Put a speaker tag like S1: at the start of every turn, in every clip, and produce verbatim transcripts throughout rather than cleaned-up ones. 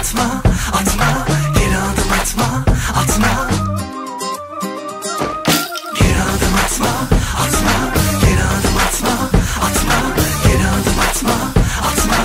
S1: atma, atma, geri adım atma, atma. Geri adım atma, atma, geri adım atma, atma, geri adım atma, atma.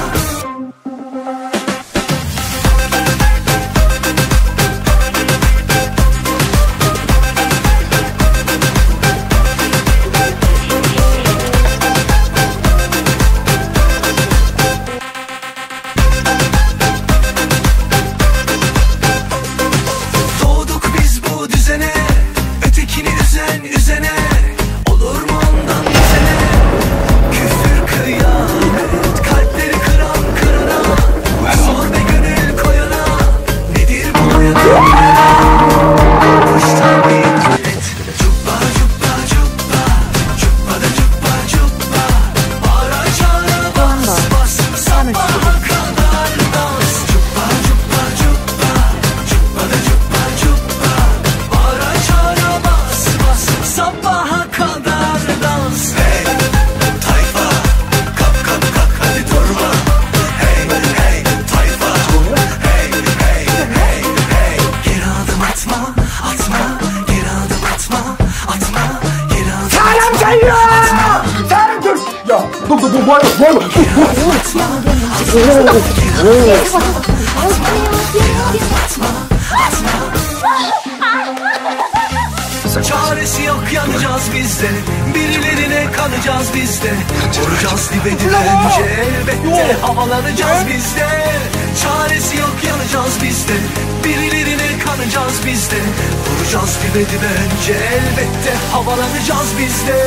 S1: Çaresi yok, yanacağız biz de, birilerine kanacağız biz de. Vuracağız dibe dibe önce, elbette havalanacağız biz de. Çaresi yok, yanacağız biz de, birilerine kanacağız biz de. Vuracağız dibe dibe önce, elbette havalanacağız biz de.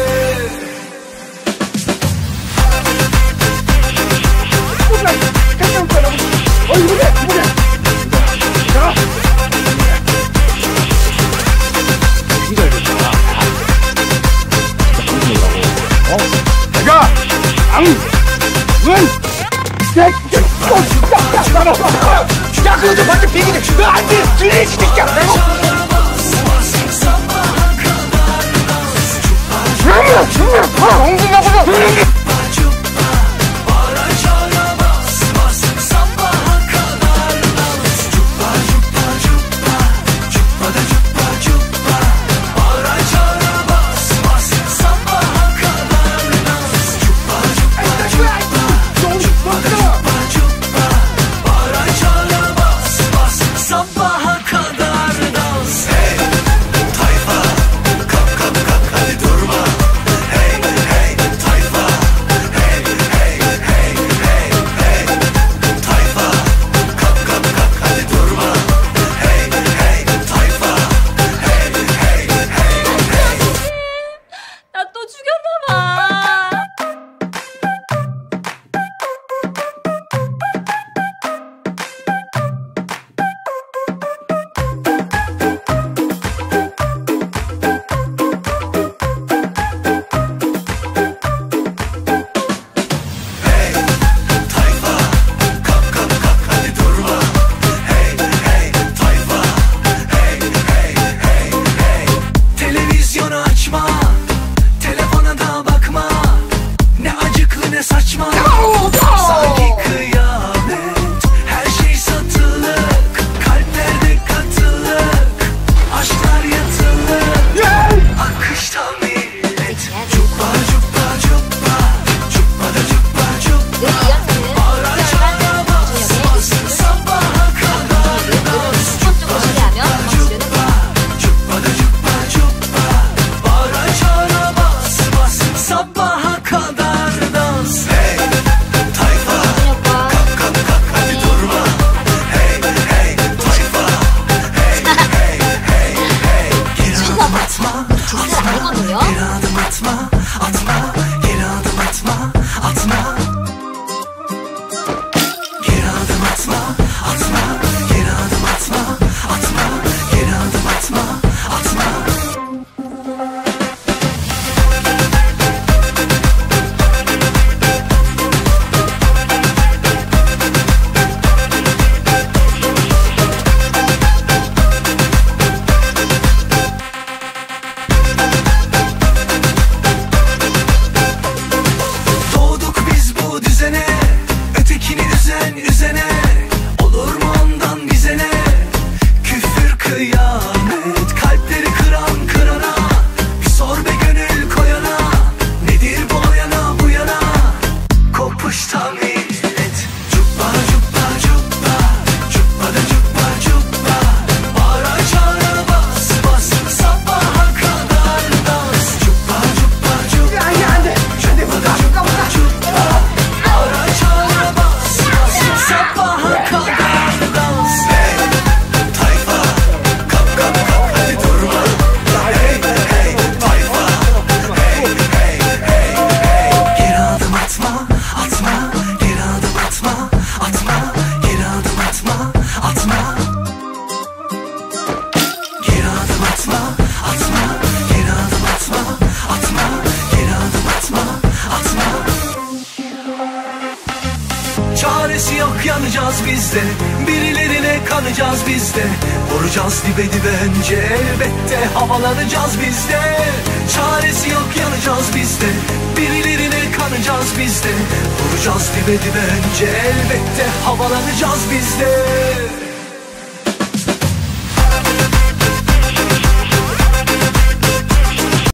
S2: 야, 그거 좀 완전 비기네. 안 돼! 뒤에 시키자!
S1: Sabaha kadar yanacağız biz de. Birilerine kanacağız biz de. Vuracağız dibe dibence, elbette havalanacağız biz de. Çaresi yok yanacağız biz de. Birilerine kanacağız biz de. Vuracağız dibe dibence, elbette havalanacağız biz de.